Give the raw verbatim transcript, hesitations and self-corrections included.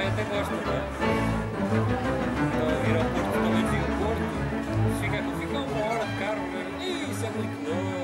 Ah, eu até gosto, não é? Então, ir ao Porto, também digo Porto, fica, fica uma hora de carro, né? Ih, isso é muito longe.